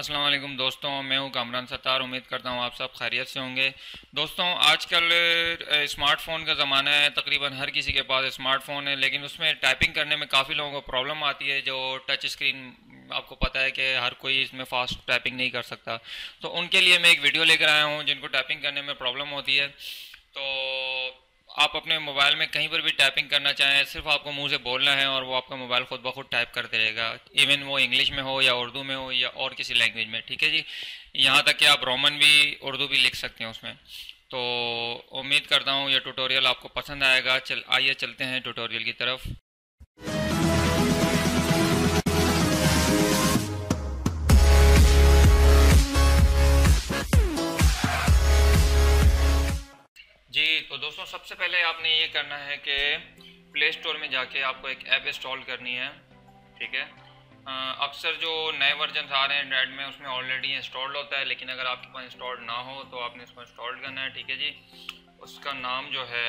अस्सलाम वालेकुम दोस्तों, मैं हूं कामरान सत्तार। उम्मीद करता हूं आप सब खैरियत से होंगे। दोस्तों, आजकल स्मार्टफ़ोन का ज़माना है। तकरीबन हर किसी के पास स्मार्टफ़ोन है, लेकिन उसमें टाइपिंग करने में काफ़ी लोगों को प्रॉब्लम आती है। जो टच स्क्रीन, आपको पता है कि हर कोई इसमें फ़ास्ट टाइपिंग नहीं कर सकता। तो उनके लिए मैं एक वीडियो लेकर आया हूँ जिनको टाइपिंग करने में प्रॉब्लम होती है। तो आप अपने मोबाइल में कहीं पर भी टाइपिंग करना चाहें, सिर्फ आपको मुंह से बोलना है और वो आपका मोबाइल खुद ब खुद टाइप करते रहेगा। इवन वो इंग्लिश में हो या उर्दू में हो या और किसी लैंग्वेज में, ठीक है जी। यहाँ तक कि आप रोमन भी, उर्दू भी लिख सकते हैं उसमें। तो उम्मीद करता हूँ ये ट्यूटोरियल आपको पसंद आएगा। आइए चलते हैं ट्यूटोरियल की तरफ। जी, तो दोस्तों, सबसे पहले आपने ये करना है कि प्ले स्टोर में जाके आपको एक ऐप इंस्टॉल करनी है, ठीक है। अक्सर जो नए वर्जन आ रहे हैं एंड्रॉयड में, उसमें ऑलरेडी इंस्टॉल्ड होता है, लेकिन अगर आपके पास इंस्टॉल्ड ना हो तो आपने इसको इंस्टॉल करना है, ठीक है जी। उसका नाम जो है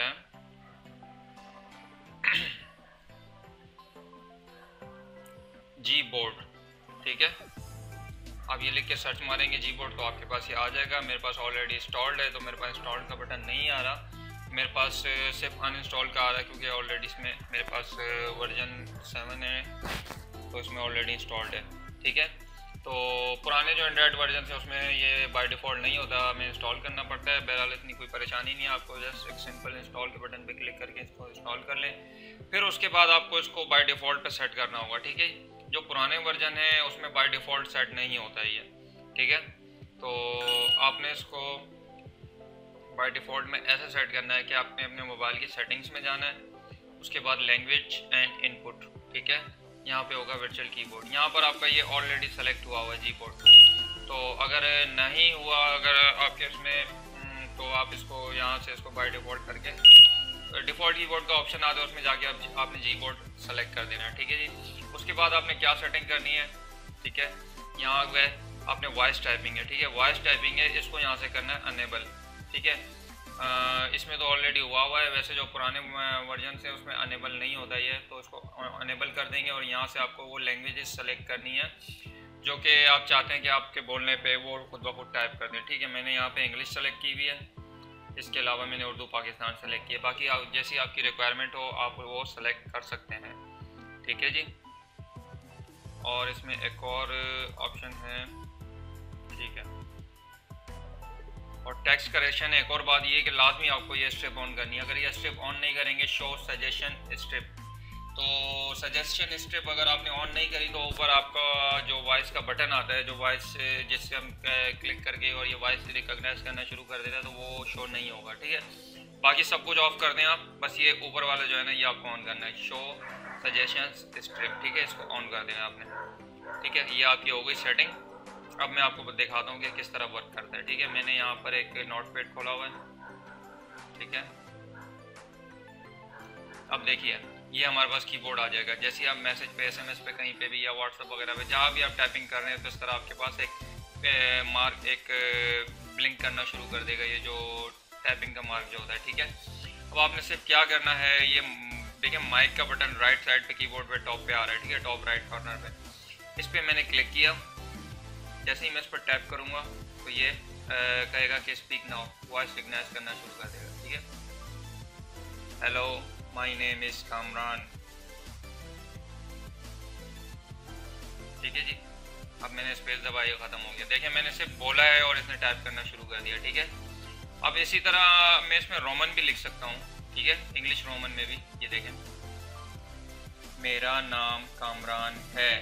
जी बोर्ड, ठीक है। आप ये लिख के सर्च मारेंगे जी बोर्ड तो आपके पास ये आ जाएगा। मेरे पास ऑलरेडी इंस्टॉल्ड है, तो मेरे पास इंस्टॉल का बटन नहीं आ रहा। मेरे पास सिर्फ अनइंस्टॉल का आ रहा है, क्योंकि ऑलरेडी इसमें मेरे पास वर्जन 7 है, तो इसमें ऑलरेडी इंस्टॉल्ड है, ठीक है। तो पुराने जो एंड्रॉयड वर्जन है उसमें ये बाय डिफ़ॉल्ट नहीं होता, हमें इंस्टॉल करना पड़ता है। बहरहाल इतनी कोई परेशानी नहीं है, आपको जस्ट एक सिंपल इंस्टॉल के बटन पे क्लिक करके इसको इंस्टॉल कर लें। फिर उसके बाद आपको इसको बाय डिफ़ॉल्ट पे सेट करना होगा, ठीक है। जो पुराने वर्जन है उसमें बाय डिफ़ॉल्ट सेट नहीं होता ये, ठीक है। तो आपने इसको बाय डिफ़ॉल्ट में ऐसे सेट करना है कि आपने अपने मोबाइल की सेटिंग्स में जाना है। उसके बाद लैंग्वेज एंड इनपुट, ठीक है। यहाँ पे होगा वर्चुअल कीबोर्ड। यहाँ पर आपका ये ऑलरेडी सेलेक्ट हुआ हुआ है जी बोर्ड। तो अगर नहीं हुआ, अगर आपके इसमें, तो आप इसको यहाँ से इसको बाय डिफ़ॉल्ट करके डिफ़ॉल्ट कीबोर्ड का ऑप्शन आता है, उसमें जाके आपने जी बोर्ड सेलेक्ट कर देना है, ठीक है जी। उसके बाद आपने क्या सेटिंग करनी है, ठीक है। यहाँ गए, आपने वॉइस टाइपिंग है, ठीक है। वॉइस टाइपिंग है, इसको यहाँ से करना है अनेबल, ठीक है। इसमें तो ऑलरेडी हुआ है। वैसे जो पुराने वर्जन से उसमें अनेबल नहीं होता ये, तो इसको अनेबल कर देंगे और यहाँ से आपको वो लैंग्वेजेस सेलेक्ट करनी है जो कि आप चाहते हैं कि आपके बोलने पे वो खुद ब खुद टाइप कर दें, ठीक है। मैंने यहाँ पे इंग्लिश सेलेक्ट की हुई है, इसके अलावा मैंने उर्दू पाकिस्तान सेलेक्ट किया। बाकी जैसी आपकी रिक्वायरमेंट हो आप वो सेलेक्ट कर सकते हैं, ठीक है जी। और इसमें एक और ऑप्शन है, ठीक है। और टेक्स्ट करेक्शन, एक और बात ये कि लाजमी आपको ये स्टेप ऑन करनी है। अगर ये स्टेप ऑन नहीं करेंगे, शो सजेशन स्टेप, तो सजेशन स्टेप अगर आपने ऑन नहीं करी तो ऊपर आपका जो वॉइस का बटन आता है, जो वॉइस जिससे हम क्लिक करके और ये वॉइस रिकॉग्नाइज करना शुरू कर देता है, तो वो शो नहीं होगा, ठीक है। बाकी सब कुछ ऑफ कर दें आप, बस ये ऊपर वाला जो है ना, ये आपको ऑन करना है, शो सजेशन स्ट्रिप, ठीक है। इसको ऑन कर देना आपने, ठीक है। ये आपकी हो गई सेटिंग। अब मैं आपको दिखाता हूँ कि किस तरह वर्क करता है, ठीक है। मैंने यहाँ पर एक नोटपैड खोला हुआ है, ठीक है। अब देखिए, ये हमारे पास कीबोर्ड आ जाएगा। जैसे आप मैसेज पे, एसएमएस पे, कहीं पे भी, या व्हाट्सएप वगैरह पे, जहाँ भी आप टाइपिंग कर रहे हैं, तो इस तरह आपके पास एक मार्क, एक ब्लिंक करना शुरू कर देगा, ये जो टाइपिंग का मार्क जो होता है, ठीक है। अब आपने सिर्फ क्या करना है, ये देखिए माइक का बटन राइट साइड पे कीबोर्ड पे टॉप पे आ रहा है, ठीक है, टॉप राइट कॉर्नर पे। इस पर मैंने क्लिक किया। जैसे ही मैं इस पर टैप करूँगा तो ये कहेगा कि स्पीक नाउ, वॉइस रिकग्नाइज करना शुरू कर देगा, ठीक है। Hello, my name is Kamran, ठीक है जी। अब मैंने स्पेस दबाया, ख़त्म हो गया। देखिए, मैंने सिर्फ बोला है और इसने टाइप करना शुरू कर दिया, ठीक है। अब इसी तरह मैं इसमें रोमन भी लिख सकता हूँ, ठीक है, इंग्लिश रोमन में भी। ये देखें, मेरा नाम कामरान है,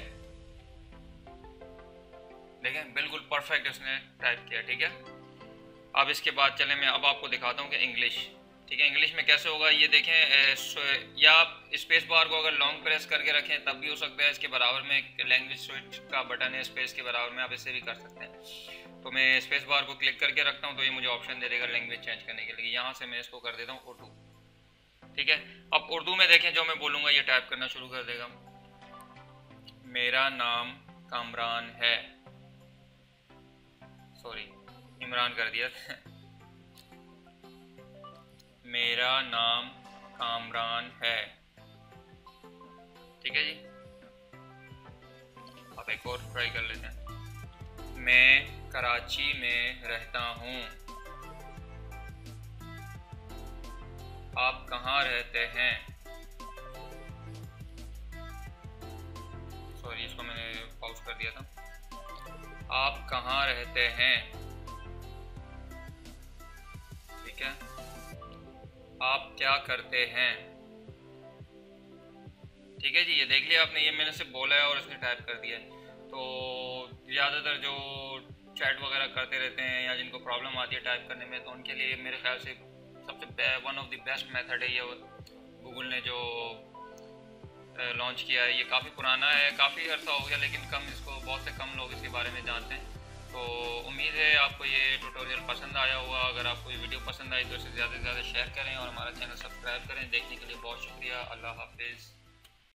देखें बिल्कुल परफेक्ट इसने टाइप किया, ठीक है। अब इसके बाद चलें, मैं अब आपको दिखाता हूँ कि इंग्लिश, ठीक है, इंग्लिश में कैसे होगा। ये देखें, या आप स्पेस बार को अगर लॉन्ग प्रेस करके रखें तब भी हो सकता है। इसके बराबर में एक लैंग्वेज स्विच का बटन है, स्पेस के बराबर में, आप इससे भी कर सकते हैं। तो मैं स्पेस बार को क्लिक करके रखता हूँ तो ये मुझे ऑप्शन दे देगा लैंग्वेज चेंज करने के लिए। यहाँ से मैं इसको कर देता हूँ उर्दू, ठीक है। अब उर्दू में देखें, जो मैं बोलूँगा ये टाइप करना शुरू कर देगा। मेरा नाम कामरान है, सॉरी इमरान कर दिया मेरा नाम कामरान है, ठीक है जी। अब एक और ट्राई कर लेते हैं। मैं कराची में रहता हूँ। आप कहाँ रहते हैं? सॉरी, इसको मैंने पॉज कर दिया था। आप कहाँ रहते हैं? ठीक है। आप क्या करते हैं? ठीक है जी, ये देख लिया आपने, ये मैंने सिर्फ बोला है और इसने टाइप कर दिया है। तो ज़्यादातर जो चैट वगैरह करते रहते हैं या जिनको प्रॉब्लम आती है टाइप करने में, तो उनके लिए मेरे ख्याल से सबसे one of the best method है ये गूगल ने जो लॉन्च किया है। ये काफ़ी पुराना है, काफ़ी अर्सा हो गया, लेकिन बहुत से कम लोग इसके बारे में जानते हैं। तो उम्मीद है आपको ये ट्यूटोरियल पसंद आया होगा। अगर आपको ये वीडियो पसंद आई तो इसे ज़्यादा से ज़्यादा शेयर करें और हमारा चैनल सब्सक्राइब करें। देखने के लिए बहुत शुक्रिया। अल्लाह हाफिज़।